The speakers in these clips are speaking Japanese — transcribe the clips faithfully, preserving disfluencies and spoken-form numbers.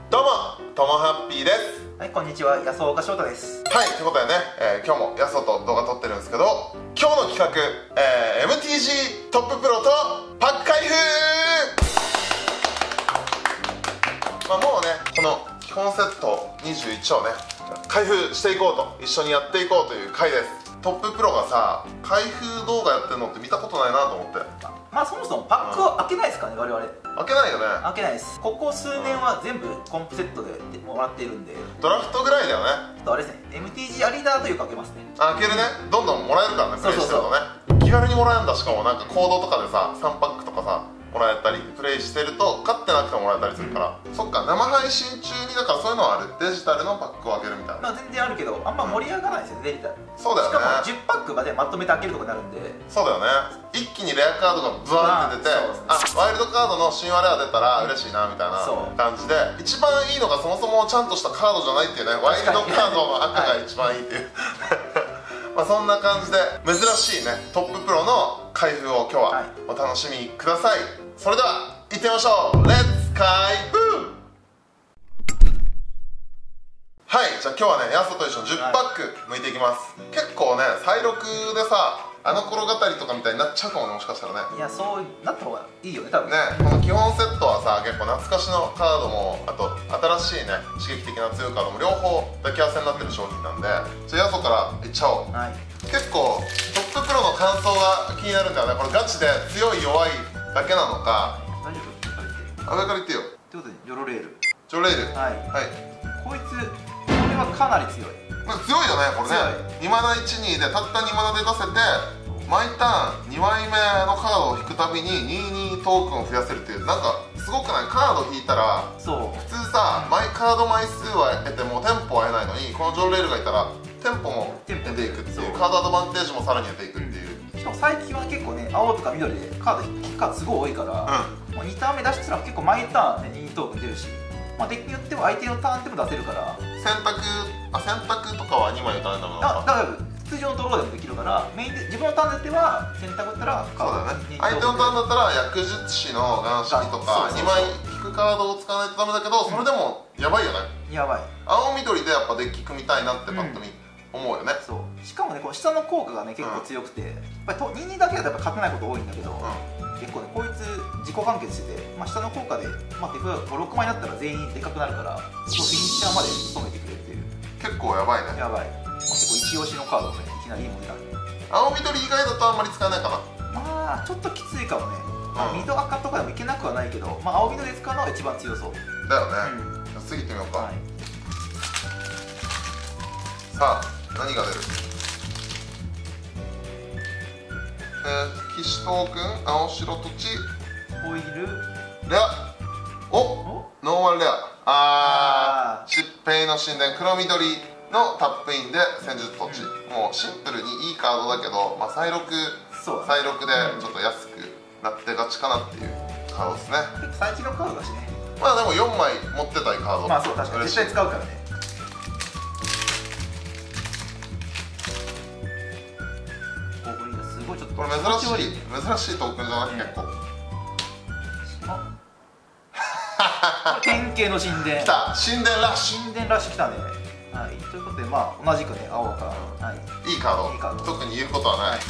どうも、ともハッピーです。 はい、こんにちは、安岡翔太です。 はい、ということでね、えー、今日もやそと動画撮ってるんですけど、今日の企画、えー、エムティージー トッププロとパック開封。まあもうね、この基本セットにじゅういちをね開封していこうと、一緒にやっていこうという回です。トッププロがさ、開封動画やってるのって見たことないなと思って。 まあそもそもパックを開けないですかね、我々。 開けないよね。 開けないです。ここ数年は全部コンプセットでもらっているんで、 ドラフトぐらいだよね。 あれですね、 エムティージー アリーダーというか開けますね。 開けるね、どんどんもらえるからね、プレイしてるとね。気軽にもらえるんだ。しかもなんかコードとかでさ、さんパックとかさもらえたり、プレイしてると勝ってなくてももらえたりするから、うん、そっか、生配信中にだからそういうのはある。デジタルのパックを開けるみたいな。 まあ全然あるけど、あんま盛り上がらないですよね、デジタル。 そうだよね。 しかもじゅっパックまでまとめて開けるとかになるんで。 そうだよね。一気にレアカードがブワーンって出て、あ、ワイルドカードの神話レア出たら嬉しいなみたいな感じで、一番いいのがそもそもちゃんとしたカードじゃないっていうね。ワイルドカードの赤が一番いいっていう、はい、まあそんな感じで珍しいねトッププロの開封を今日はお楽しみください。それでは行ってみましょう。レッツ開封。はい、じゃあ今日はね、ヤスと一緒にじゅっパック剥いていきます。結構ね、再録でさ、あの頃語りとかみたいになっちゃうかもね、もしかしたらね。 いや、そうなった方がいいよね、多分ね。この基本セットはさ、結構懐かしのカードも、あと新しいね、刺激的な強いカードも両方抱き合わせになってる商品なんで、じゃあヤソからいっちゃおう。はい、結構トッププロの感想が気になるんだよね。これガチで強い弱いだけなのか。 大丈夫？ 上から言ってよ。 ってことで、ジョロレール。 ジョロレール。 はい。 はい。 こいつ、これはかなり強い。 まあ強いよね、これね。にマナいちにでたったにマナで出せて、毎ターンにまいめのカードを引くたびににじゅうにトークンを増やせるっていう、なんかすごくない？カード引いたら、そう普通さ、毎カード枚数は得てもテンポは得ないのに、このジョロレールがいたらテンポも得ていくっていう、カードアドバンテージもさらに得ていくっていう。 しかも最近は結構ね、青とか緑でカード引くカードすごい多いから、うん、もうにターン目出したら結構毎ターン、ね、にトークン出るし、まあ、デッキによっては相手のターンでも出せるから。 選択、あ、選択とかはにまい打たれたのか。 だから通常のドローでもできるから、メインで自分のターンでは選択打ったらカード、 そうだね、相手のターンだったら薬術師の眼式とかにまい引くカードを使わないとダメだけど、それでもやばいよね。 やばい。 青緑でやっぱデッキ組みたいなってパッと見、うん、思うよね。 そう。しかもね、この下の効果がね結構強くて、やっぱりにじゅうにだけだとやっぱ勝てないこと多いんだけど、うん、結構ねこいつ自己完結してて、まあ、下の効果で、まあ、手札ご、ろくまいになったら全員でかくなるから、フィニッシャーまで務めてくれるっていう。結構やばいね。 やばい。まあ、結構一押しのカードがね、いきなりいいものになる。 青緑以外だとあんまり使えないかな。 まあちょっときついかもね。まあ、緑赤とかでもいけなくはないけど、まあ、青緑で使うのが一番強そうだよね。うん、じゃあ次行ってみようか。はい、さあ何が出る？えー、騎士トークン、青白土地、 ホイール、 レア、おノーマルレア。あー、疾病の神殿、黒緑のタップインで戦術土地、うん、もうシンプルにいいカードだけど、まあ、再録再録でちょっと安くなってがちかなっていうカードですね。 結構最近のカードだしね。 まあでもよんまい持ってたいカード。 まあそう、確かに絶対使うからね。すごいちょっとこれ珍しい珍しいトークンじゃない？結構典型の神殿。 きた、神殿ラッシュ。 神殿ラッシュきたね。はい、ということで、まあ同じくね、青から、 はい、いいカード、いいカード、特に言うことはない。はい、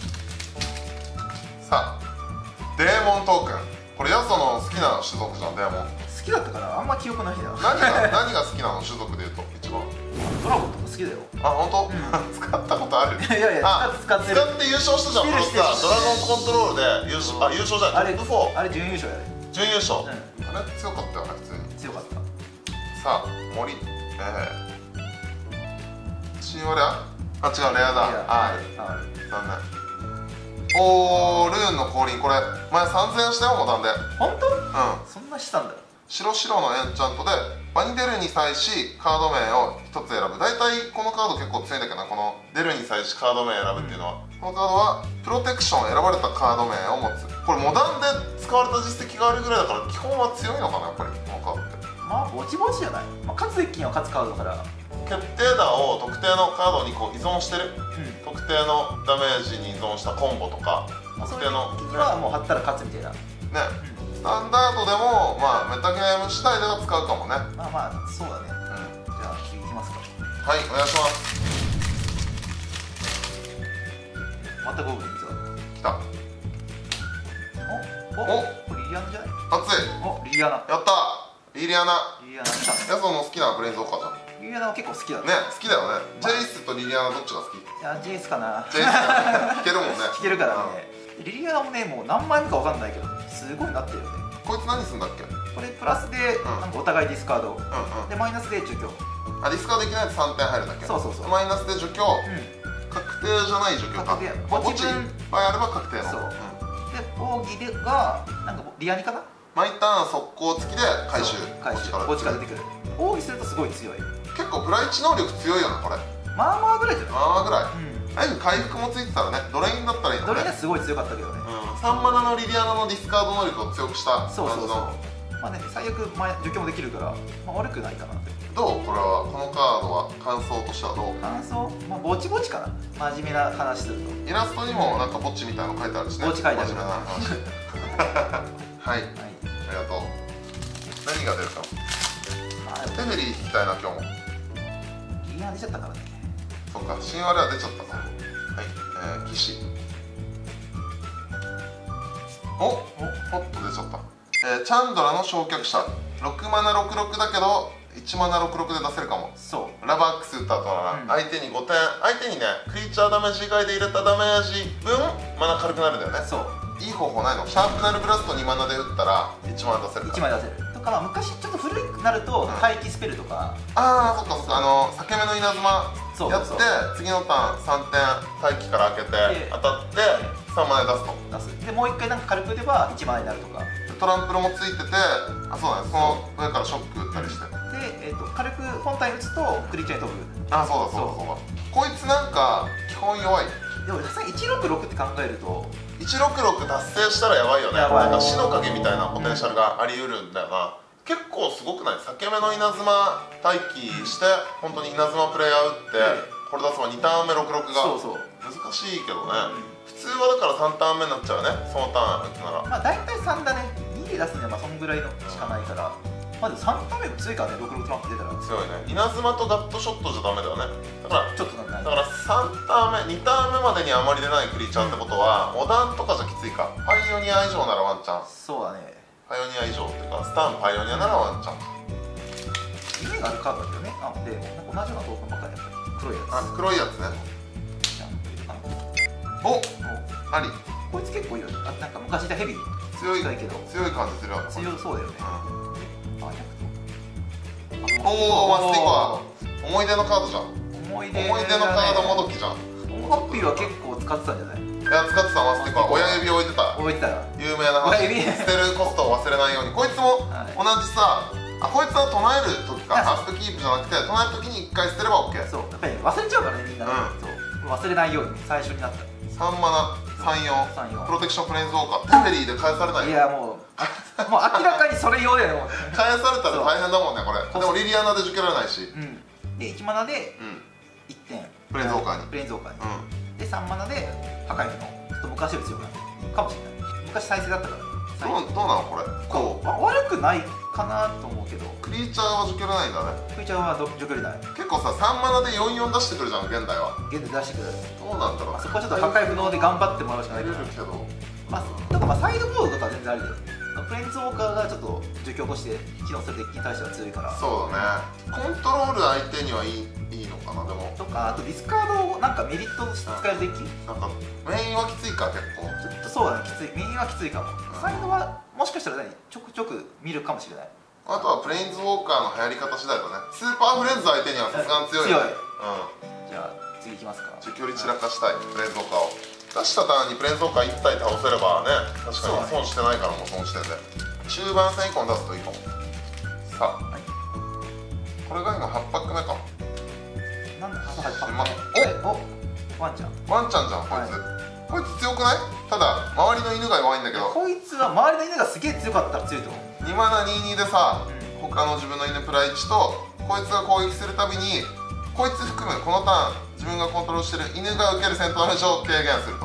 さあデーモントークン、これヤソの好きな種族じゃん。デーモン好きだったかな、あんま記憶ないな。 何が何が好きなの？種族でいうと一番ドラゴンとか好きだよ。 あ、本当？うん、使ったことある？ いやいや、使ってる。 使って優勝したじゃん。このさ、ドラゴンコントロールで優勝、あ、優勝じゃない、トップフォー。 あれ準優勝やで。 準優勝。あれ強かったよね、普通に。 強かった。 さあ、森、えー、神話レア？あ、違う、レアだ。ある。残念。おー、ルーンの降臨、これ前さんぜんえんしたよ、モダンで。 本当？うん、そんなしたんだ。 白白のエンチャントで場に出るに際しカード名をひとつ選ぶ。大体このカード結構強いんだけどな、この出るに際しカード名選ぶっていうのは、うん、このカードはプロテクション選ばれたカード名を持つ。これモダンで使われた実績があるぐらいだから基本は強いのかな、やっぱりこのカードって。まあぼちぼちじゃない、まあ、勝つ一気には勝つカードだから。決定打を特定のカードにこう依存してる、うん、特定のダメージに依存したコンボとか、特定のはもう貼ったら勝つみたいなね、 スタンダードでもまあメタゲーム次第では使うかもね。 まあまあそうだね。 うん、 じゃあ次いきますか。 はい、お願いします。 またゴブリンズだ。 きた。 おおこれリリアナじゃない？ 熱い。 おリリアナ。 やったー、リリアナ。 リリアナ来たね。 ヤソの好きなブレインズウォーカーじゃん。 リリアナは結構好きだね。 ね、好きだよね。ジェイスとリリアナどっちが好き？ いやジェイスかな。 ジェイスがね、弾けるもんね。 弾けるからね。リリアナもねもう何枚目かわかんないけどすごいなってるよね。 こいつ何すんだっけ？ これプラスでなんかお互いディスカード、 うんうん、 でマイナスで除去。 あ、ディスカードできないとさんてん入るんだっけ？ そうそうそう。 マイナスで除去、 うん、 確定じゃない除去か。 確定。 墓地いっぱいあれば確定の。 そう。で奥義でがなんかリアニかな。 毎ターン速攻付きで回収。 回収。墓地から出てくる。奥義するとすごい強い。 結構プライチ能力強いよねこれ。 まあまあぐらいじゃない？ まあまあぐらい。 うん。 ああいう回復もついてたらね、ドレインだったらいいのね。 ドレインはすごい強かったけどね。 うん。さんマナのリリアナのディスカード能力を強くした感じの。 そうそうそう。まあね、最悪前除去もできるから、まあ、悪くないかなって。 どうこれは、このカードは感想としてはどう？ 感想？まあぼちぼちかな。真面目な話すると。 イラストにもなんか墓地みたいなの書いてあるしね。 墓地書いてある。 真面目な話。はい、はい、ありがとう。何が出るか。テフェリー引きたいな今日も。 リリアナ出ちゃったからね。 そっか、神話では出ちゃったか。はい、えー、騎士。お、お、ポッと出ちゃった。えー、チャンドラの焼却者。ろくマナろくろくだけどいちマナろくろくで出せるかも。 そうラバックス打った後はな、うん、相手にごてん、相手にねクリーチャーダメージ以外で入れたダメージ分マナ軽くなるんだよね。 そういい方法ないの？シャープナルブラストにマナで打ったらいちマナ出せるかいちまい出せるとか、まあ、昔ちょっと古くなると待機スペルとか、 うん、ああそっかそっか、あの裂け目の稲妻やって次のターンさんてん待機から開けて当たってさんマナで出すと出すでもういっかいなんか軽く打てばいちマナになるとか、 トランプルもついてて、あ、そうだね、その上からショック打ったりして、 で、えー、と軽く本体打つとクリーチャーに飛ぶ。 あ、そうだそうだそうだ。こいつなんか基本弱い。 でもさすがにいちろくろくって考えるといちろくろく達成したらやばいよね。なんか死の影みたいなポテンシャルがありうるんだよな。結構すごくない？裂け目の稲妻待機して本当に稲妻プレイヤー打ってこれ出せばにターン目ろくろくが難しいけどね。普通はだからさんターン目になっちゃうね、そのターン打つなら。まあ大体さんだね。にで出すにはまあそんぐらいのしかないから、まあでもさんターン目も強いからね。ろくろくトランプ出たら強いね。稲妻とガットショットじゃダメだよね。だからちょっとなんだからさんターン目にターン目までにあまり出ないクリーチャーってことはモダンとかじゃきついか。パイオニア以上ならワンチャン。 そうだね。 パイオニア以上っていうかスタンパイオニアならワンチャン。 夢があるカードだけどね。あでなんか同じようなトークンばっかりやっぱり黒いやつ。 あ、黒いやつね。お、あり。 こいつ結構いいよね。あ、なんか昔いたヘビー強いけど強い感じするよね。 強そうだよね。 おお、マスティコは思い出のカードじゃん。 思い出思い出のカードもどきじゃん。 ハッピーは結構使ってたんじゃない？ いや、使ってた。マスティコは親指置いてた。 置いてたよ。 有名な話。捨てるコストを忘れないように。こいつも同じさ、あ、こいつは唱える時か、アップキープじゃなくて唱える時にいっかい捨てれば OK。 そう、やっぱり忘れちゃうからね、みんな。そう忘れないように最初になった。 さんマナ、さんよん、プロテクションプレインズウォーカー、テフェリーで返されない。 いや、もうもう明らかにそれ用だよね。 返されたら大変だもんね、これ。でもリリアナで受けられないし。 で、いちマナでいってんプレインズウォーカーに。 プレインズウォーカーに。で、さんマナで破壊不能。ちょっと昔より強くなってるかもしれない。昔再生だったから。 どうどうなのこれ？こう悪くないかなと思うけど。 クリーチャーは除去れないんだね。 クリーチャーは除去れない。 結構さ、さんマナでよんよん出してくるじゃん、現代は。 現代出してくる。 どうなんだろう。 そこはちょっと破壊不能で頑張ってもらうしかないけど。まあ、とかまあサイドボードとか全然ありだよ。プレインズウォーカーがちょっと除去として機能するデッキに対しては強いから。 そうだね。コントロール相手にはいいいいのかな。でもとか、あとディスカードをなんかメリットとして使えるデッキ。 なんかメインはきついか、結構ちょっとそうだね、きつい。メインはきついかも。サイドはもしかしたら何ちょくちょく見るかもしれない。 あとはプレインズウォーカーの流行り方次第だね。スーパーフレンズ相手にはさすがに強いよね。 強い。うん。じゃあ次いきますか。 距離散らかしたいプレインズウォーカーを出したターンにプレインズウォーカーいち体倒せればね、確かに損してないからもう損してて、中盤戦以降に出すといいかも。さあ、はい、これが今はちパック目かも。 なんだはちパック目。おおワンちゃんワンちゃんじゃんこいつ、はい、こいつ強くない？ただ周りの犬が弱いんだけど、 こいつは周りの犬がすげえ強かったら強いと思う。 にマナににでさ、うん、他の自分の犬プラいちとこいつが攻撃するたびにこいつ含むこのターン自分がコントロールしてる犬が受ける戦闘ダメージを軽減すると。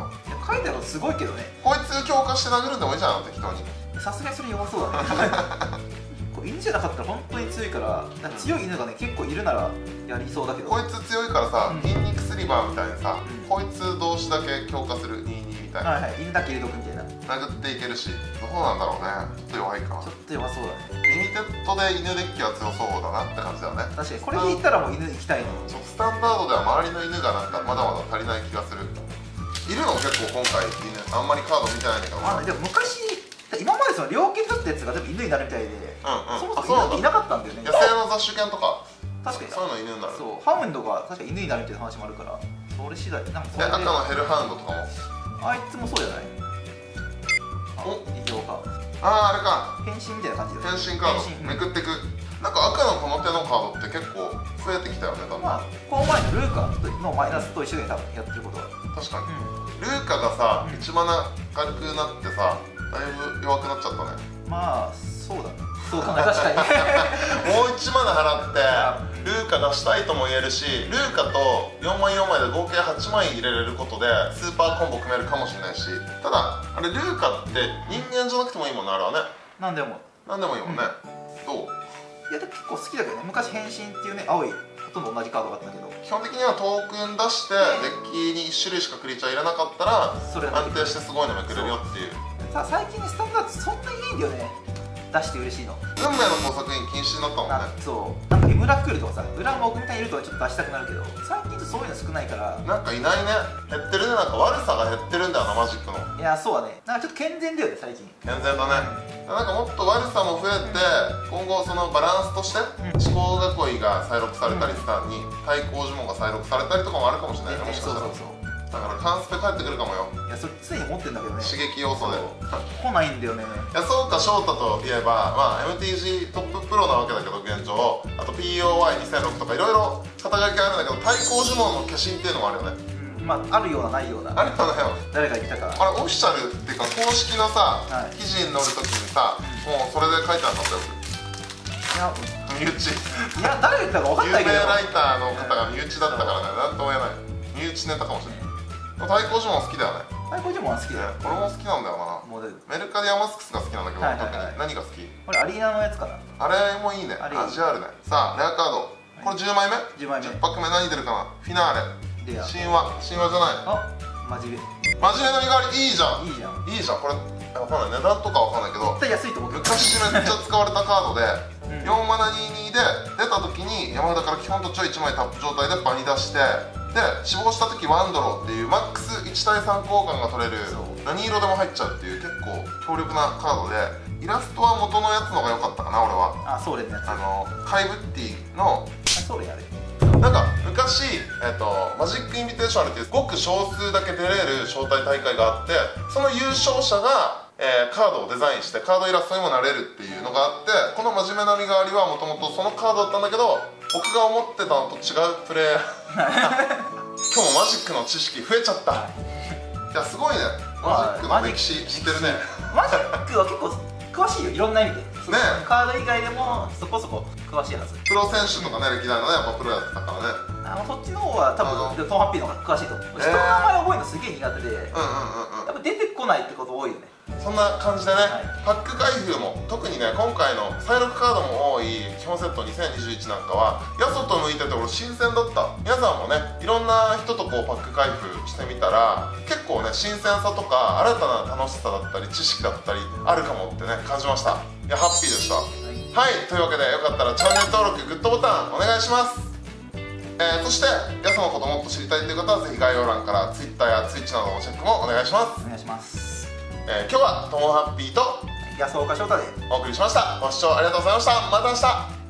書いてあるのすごいけどね。 こいつ強化して殴るんでもいいじゃん適当に。 さすがにそれ弱そうだねこう犬じゃなかったら本当に強いから、なんか強い犬がね結構いるならやりそうだけど、 こいつ強いからさ、 うん筋肉スリバーみたいにさ、 うんこいつ同士だけ強化するにじゅうにみたいな、 はいはい、犬だけ入れとくみたいな。 殴っていけるし、どうなんだろうね。ちょっと弱いかな。 ちょっと弱そうだね。 リミテッドで犬デッキは強そうだなって感じだよね。 確かにこれでいったらもう犬行きたいの。 ちょっとスタンダードでは周りの犬がなんかまだまだ足りない気がする。いるの結構今回犬、あんまりカード見てないんだけど、 まあ、でも昔今までその猟犬だったやつが全部犬になるみたいで、 うんうん、 そもそも犬っていなかったんだよね。 野生の雑種犬とか確かにそういうの犬になる。 そう、ハウンドが確か犬になるみたいな話もあるから、それ次第なんかそれで赤のヘルハウンドとかもあいつもそうじゃない？ お異常か。 ああ、あれか、 変身みたいな感じで。 変身カードめくってく。なんか赤のこの手のカードって結構増えてきたよね、だんだん。 まあ、この前のルーカのマイナスと一緒で多分やってることは。 確かに、 うルーカがさ、 うんいちマナ軽くなってさ、だいぶ弱くなっちゃったね。 ん、まあ、そうだね。そうかな、確かに。 もういちマナ払ってルーカ出したいとも言えるし、ルーカとよんまいよんまいで合計はちまい入れれることでスーパーコンボ組めるかもしれないし、ただあれルーカって人間じゃなくてもいいもんね、あれはね。 なんでも。 なんでもいいもんね、どう？ いや、でも結構好きだけどね。昔変身っていうね、青いほとんど同じカードがあったんだけど、 基本的にはトークン出してデッキにいち種類しかクリーチャー入れなかったらそれ安定してすごいのめくれるよっていう。 さ最近ね、スタンダードそんなにいいんだよね、出して嬉しいの。 運命の工作員禁止になったもんね。 あそうなんかエムラクールとかさ、裏も奥みたいにいるとちょっと出したくなるけど、最近とそういうの少ないから。 なんかいないね、減ってるね。なんか悪さが減ってるんだよな、マジックの。 いや、そうだね、なんかちょっと健全だよね最近。 健全だね。なんかもっと悪さも増えて、今後そのバランスとして思考囲いが再録されたりしたに対抗呪文が再録されたりとかもあるかもしれないね、もしかしたら。 そうそうそう、 だからカンスペ帰ってくるかもよ。 いや、それ常に持ってんだけどね、 刺激要素で。 来ないんだよね。 いや、そうか翔太といえば、まあ、エムティージー トッププロなわけだけど現状、あと ピーオーワイにせんろく とかいろいろ肩書きあるんだけど、対抗呪文の化身っていうのもあるよね。 うん、まああるようなないような。 あれはね、 誰が言ったか。 あれオフィシャルっていうか公式のさ、 はい、 記事に載るときにさ、もうそれで書いてあったんだよ。 いや、 身内。 いや、誰が言ったか分かんないけど、 有名ライターの方が身内だったからね、なんとも言えない。身内ネタかもしれない。対抗呪文好きだよね。 対抗呪文は好きだよ。 俺も好きなんだよな。 もうメルカディアマスクスが好きなんだけど、 はいはいはい特に何が好き？ これアリーナのやつかな。 あれもいいね。 あれいい味あるね。さあ、レアカード。これじゅうまいめ？ じゅうまいめ。 じゅっパック目何出るかな？フィナーレ。 レア。 神話。神話じゃない。 あ、マジで。 真面目の身代わりいいじゃん。 いいじゃん。 いいじゃん。これ、わかんない。値段とかわかんないけど、 絶対安いと思うけど。 昔めっちゃ使われたカードで、 うんよんマナにじゅうにで出た時に山札から基本とちょいいちまいタップ状態で場に出して、で死亡した時ワンドローっていうマックスいち対さん交換が取れる、何色でも入っちゃうっていう結構強力なカードで、イラストは元のやつのが良かったかな、俺は。 あ、ソーレのやつ。 あのカイブッティのソーレやれ。 なんか昔、えー、とマジックインビテーショナルっていうごく少数だけ出れる招待大会があって、その優勝者が、えーカードをデザインしてカードイラストにもなれるっていうのがあって、この真面目な身代わりはもともとそのカードだったんだけど、僕が思ってたのと違うプレイ今日もマジックの知識増えちゃった。いや、すごいね、マジックの歴史知ってるね。 マジックは結構詳しいよ、いろんな意味で。 ね、 カード以外でもそこそこ詳しいはず。 プロ選手とかね、歴代のね、やっぱプロやってたからね。 あのそっちの方は多分トンハッピーの方が詳しいと思う。人の名前覚えるのすげえ苦手で、 うんうんうんうん、 やっぱ出てこないってこと多いよね。 そんな感じでね、 はい、 パック開封も特にね、今回の再録カードも多い基本セットにせんにじゅういちなんかはやそと向いてて俺新鮮だった。皆さんもね、いろんな人とこうパック開封してみたら結構ね、新鮮さとか新たな楽しさだったり知識だったりあるかもってね、感じました。いや、ハッピーでした。はい、はい、というわけでよかったらチャンネル登録グッドボタンお願いします。えー、そしてやそのこともっと知りたいという方はぜひ概要欄から Twitter や Twitch などのチェックもお願いします。 お願いします。 えー、今日はともハッピーと安岡翔太でお送りしました。ご視聴ありがとうございました。また明日。